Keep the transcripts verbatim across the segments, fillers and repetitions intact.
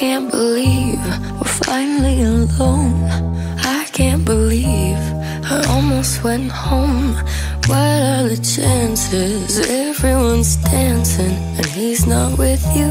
can't believe we're finally alone. I can't believe I almost went home. What are the chances? Everyone's dancing and he's not with you.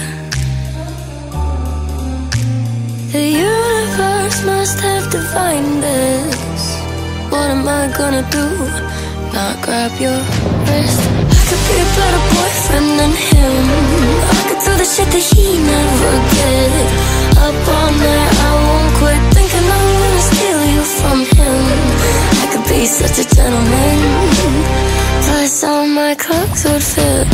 The universe must have divined this. What am I gonna do? Not grab your wrist? I could be a better boyfriend than him. I could do the shit that he never did. Up all night, I won't quit thinking I'm gonna steal you from him. I could be such a gentleman, plus all my clothes would fit.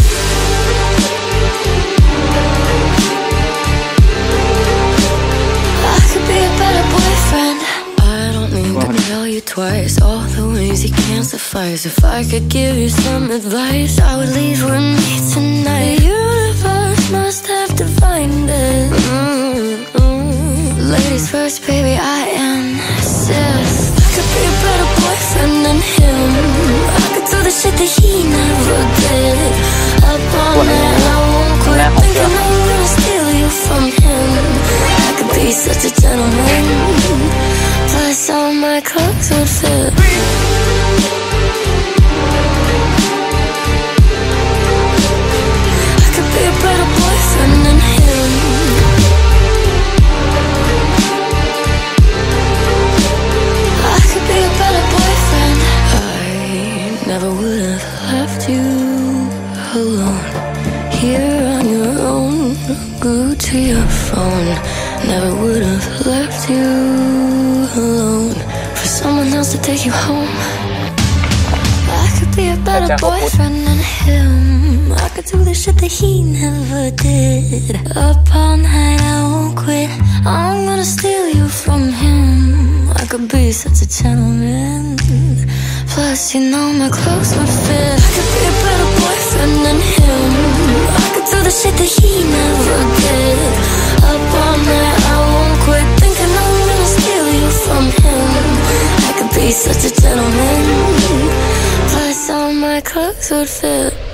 I could be a better boyfriend. I don't need to tell you twice all the ways you can't suffice. If I could give you some advice, I would leave with me tonight. The universe must have divined it. Mm-hmm. Ladies first, baby, I insist. I could be a better boyfriend than him. I could do the shit that he never did. Up all night, I won't quit thinking I'm gonna steal you from him. I could be such a gentleman, plus all my clothes would fit. I could be a better boyfriend than him. I could be a better boyfriend. I never would have left you alone, here on your own. Grew to your phone. Never would have left you alone for someone else to take you home. I could be a better boyfriend than him. I could do the shit that he never did. Up all night, I won't quit. I'm gonna steal you from him. I could be such a gentleman, plus you know my clothes would fit. I could be a better boyfriend than him. I could do the shit that he never did. Up all night, I won't quit thinking I'm gonna steal you from him. I could be such a gentleman, plus all my clothes would fit.